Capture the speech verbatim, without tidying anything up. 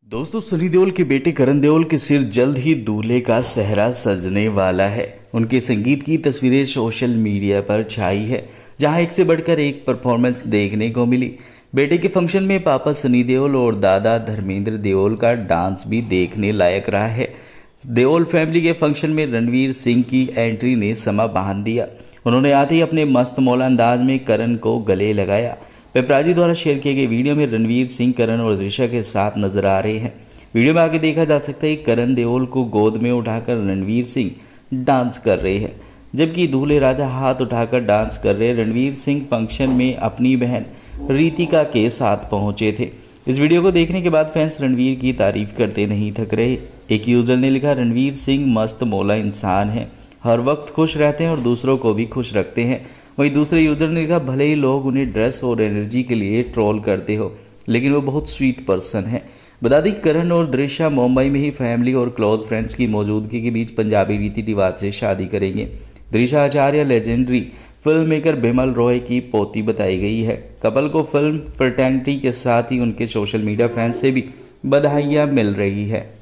दोस्तों, सनी देओल के बेटे करण देओल के सिर जल्द ही दूल्हे का सेहरा सजने वाला है। उनके संगीत की तस्वीरें सोशल मीडिया पर छाई है, जहां एक से बढ़कर एक परफॉर्मेंस देखने को मिली। बेटे के फंक्शन में पापा सनी देओल और दादा धर्मेंद्र देओल का डांस भी देखने लायक रहा है। देओल फैमिली के फंक्शन में रणवीर सिंह की एंट्री ने समा बांध दिया। उन्होंने आते ही अपने मस्त मौला अंदाज में करण को गले लगाया। पेपराजी द्वारा शेयर किए गए वीडियो में रणवीर सिंह करण और दृश्या के साथ नजर आ रहे हैं। वीडियो में आगे देखा जा सकता है कि करण देओल को गोद में उठाकर रणवीर सिंह डांस कर रहे हैं, जबकि दूल्हे राजा हाथ उठाकर डांस कर रहे। रणवीर सिंह फंक्शन में अपनी बहन रितिका के साथ पहुंचे थे। इस वीडियो को देखने के बाद फैंस रणवीर की तारीफ करते नहीं थक रहे। एक यूजर ने लिखा, रणवीर सिंह मस्त मौला इंसान है, हर वक्त खुश रहते हैं और दूसरों को भी खुश रखते हैं। वहीं दूसरे यूजर ने लिखा, भले ही लोग उन्हें ड्रेस और एनर्जी के लिए ट्रोल करते हो, लेकिन वो बहुत स्वीट पर्सन है। बता दें, करण और दृश्या मुंबई में ही फैमिली और क्लोज फ्रेंड्स की मौजूदगी के बीच पंजाबी रीति रिवाज से शादी करेंगे। Drishya Acharya legendary film maker Bimal Roy की पोती बताई गई है। कपल को फिल्म फ्रेटर्निटी के साथ ही उनके सोशल मीडिया फैंस से भी बधाइयां मिल रही है।